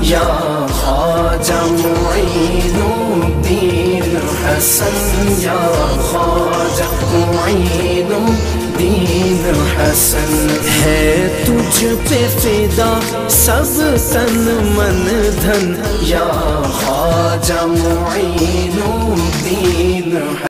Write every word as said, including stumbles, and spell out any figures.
या ख्वाजा मुईनुद्दीन हसन, या ख्वाजा मुईनुद्दीन हसन। है तुझ पे फिदा सब तन मन धन, या ख्वाजा मुईनुद्दीन